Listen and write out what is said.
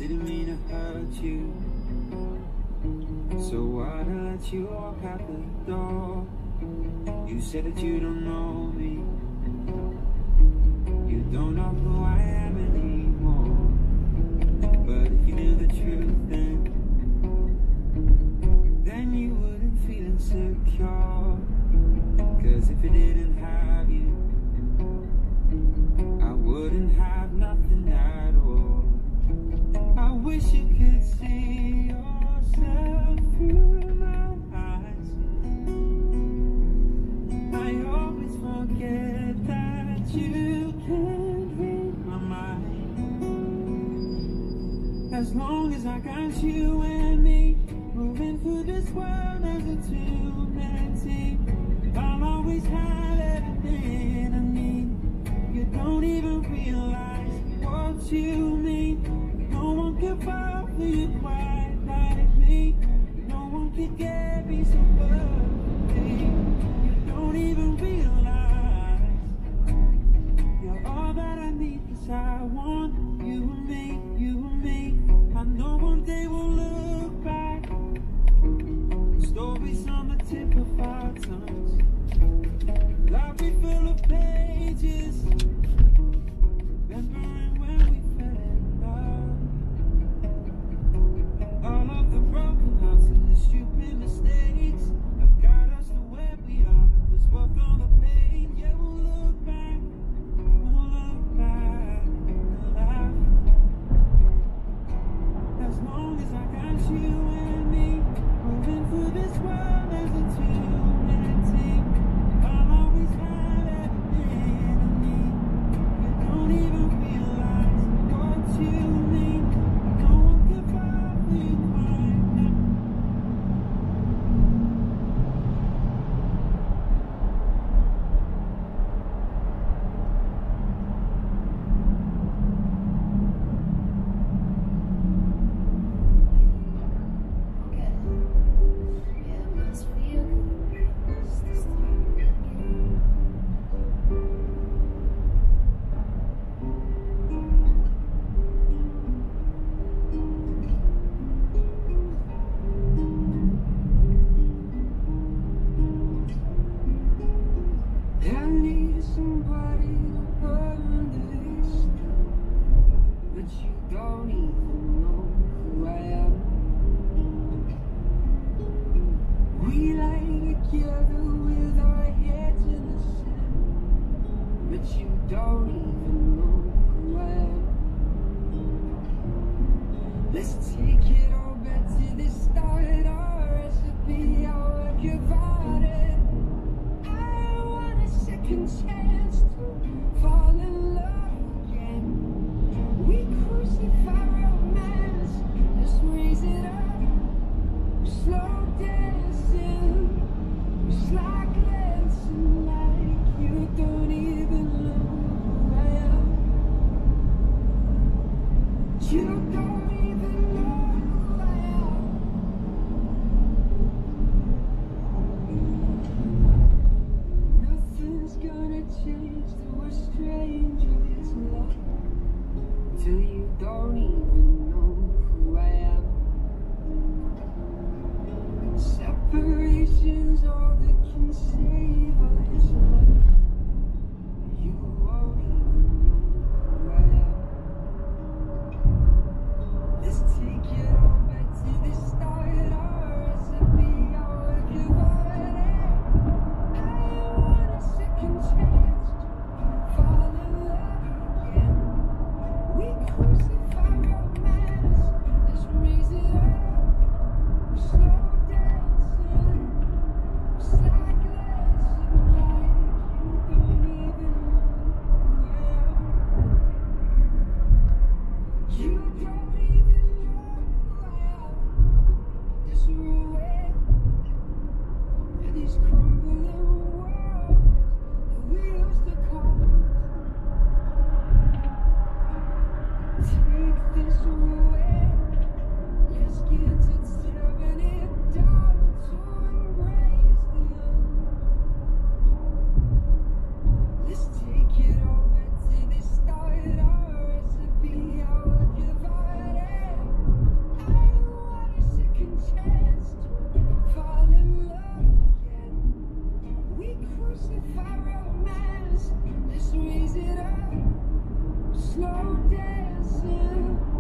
didn't mean to hurt you. So why'd I let you walk out the door? You said that you don't know me. You don't know who I am anymore. But if you knew the truth then you wouldn't feel insecure. Cause if it didn't have you, I wouldn't have nothing at all. I wish you could see yourself through my eyes. I always forget that you can't read my mind. As long as I got you and me, moving through this world as a two-man team, I'll always have everything I need. You don't even realize what you mean. No one can fall for you quite like me. No one can get me so perfectly. You don't even realize you're all that I need. 'Cause I want you and me, you and me. I know one day we'll look back, stories on the tip of our tongues, library full of pages, remembering when we fell in love. All of the broken hearts and the stupid mistakes have got us to where we are. Let's work on the pain. Yeah, we'll look back and laugh. As long as I got you and me, moving through this world as a two-man team, I'll always have everything I need. You don't even realize what you mean. No one can fall for you quite now. I need somebody to understand, but you don't even know who I am. We lie together with our heads in the sand, but you don't even know who I am. Let's take it all back to the start, our recipe, our work about it. Second chance to fall in love again. We crucify romance, just raise it up. Slow dancing, slack dancing like you don't even know who I am. You don't even know who I am. Nothing's gonna change to a stranger's love till you don't even know who I am. Separation's all that can save us love. You won't even know who I am. Let's take it all back to the start, our recipe, our work about it. Second chance to fall in love again. We crucify romance, let's raise it up. Slow dancing, slack dancing like Let's raise it up, slow dancing.